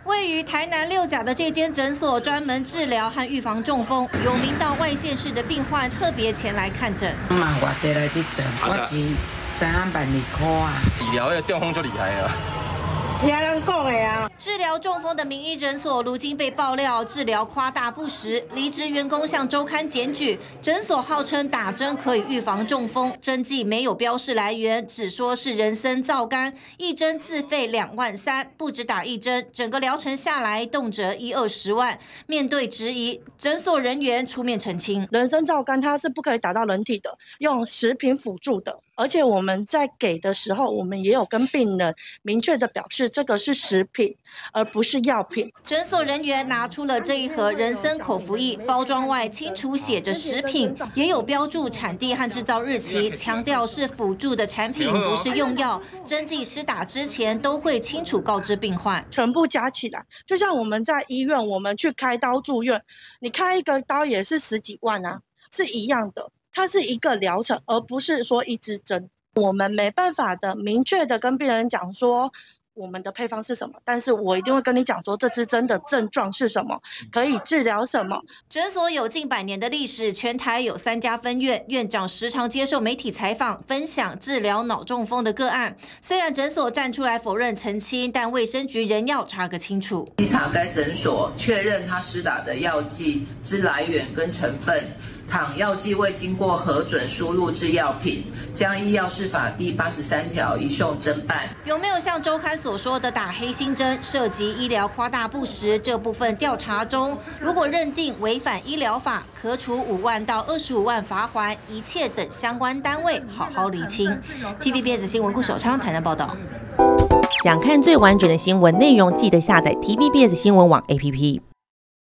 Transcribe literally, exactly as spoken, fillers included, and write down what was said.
位于台南六甲的这间诊所专门治疗和预防中风，有名到外县市的病患特别前来看诊。 嘛，外地来这诊，我是三万万二块啊。 治疗那个中风就厉害啊。 听人讲的啊， 治疗中风的名医诊所，如今被爆料治疗夸大不实，离职员工向周刊检举，诊所号称打针可以预防中风，针剂没有标示来源，只说是人参皂苷，一针自费两万三，不止打一针，整个疗程下来动辄一二十万。面对质疑，诊所人员出面澄清， 人参皂苷它是不可以打到人体的，用食品辅助的。 而且我们在给的时候，我们也有跟病人明确的表示，这个是食品，而不是药品。 诊所人员拿出了这一盒人参口服液，包装外清楚写着食品，也有标注产地和制造日期，强调是辅助的产品，不是用药。针剂施打之前都会清楚告知病患， 全部加起来，就像我们在医院，我们去开刀住院，你开一个刀也是十几万啊，是一样的。 它是一个疗程，而不是说一支针。我们没办法的明确的跟病人讲说我们的配方是什么，但是我一定会跟你讲说这支针的症状是什么，可以治疗什么。 诊所有近百年的历史，全台有三家分院，院长时常接受媒体采访，分享治疗脑中风的个案。虽然诊所站出来否认澄清，但卫生局仍要查个清楚。 稽查该诊所，确认他施打的药剂之来源跟成分。 倘药剂未经过核准输入制药品，将依药事法第八十三条移送侦办。 有没有像周刊所说的打黑心针，涉及医疗夸大不实？这部分调查中，如果认定违反医疗法，可处五万到二十五万罚锾，一切等相关单位好好厘清。T V B S 新闻顾守昌台南报道。 想看最完整的新闻内容，记得下载 T V B S 新闻网 A P P。